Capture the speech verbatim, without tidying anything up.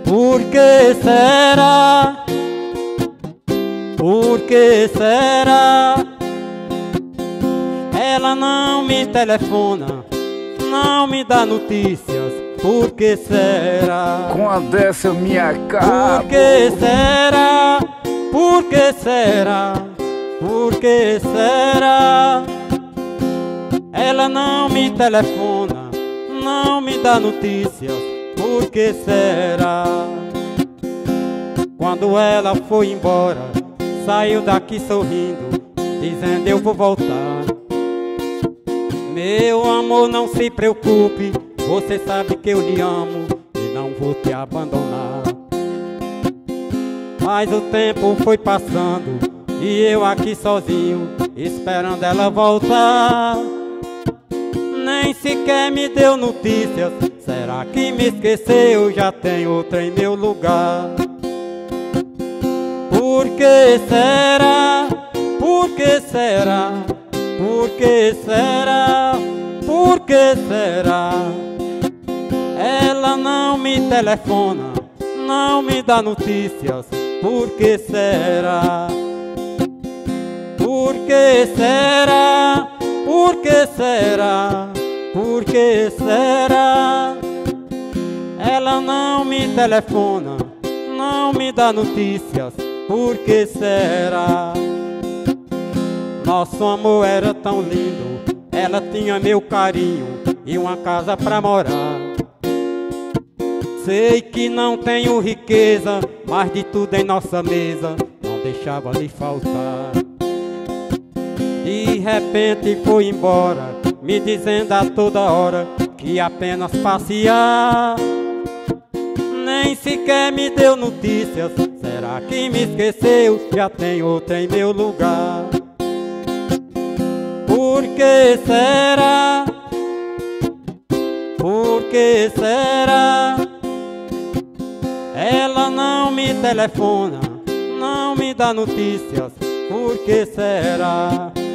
Por que será? Por que será? Ela não me telefona, não me dá notícias. Por que será? Com a dessa eu me acabo. Por que será? Por que será? Por que será? Ela não me telefona, não me dá notícias. Por que será? Quando ela foi embora, saiu daqui sorrindo, dizendo eu vou voltar. Meu amor, não se preocupe, você sabe que eu lhe amo e não vou te abandonar. Mas o tempo foi passando e eu aqui sozinho, esperando ela voltar. Nem sequer me deu notícias, será que me esqueceu? Já tem outra em meu lugar. Por que será? Por que será? Por que será? Por que será? Ela não me telefona, não me dá notícias. Por que será? Por que será? Por que será? Por que será? Ela não me telefona, não me dá notícias. Por que será? Nosso amor era tão lindo, ela tinha meu carinho e uma casa pra morar. Sei que não tenho riqueza, mas de tudo em nossa mesa não deixava lhe faltar. De repente foi embora, me dizendo a toda hora que ia apenas passear. Nem sequer me deu notícias, será que me esqueceu? Já tem outra em meu lugar. Por que será? Por que será? Ela não me telefona, não me dá notícias. Por que será?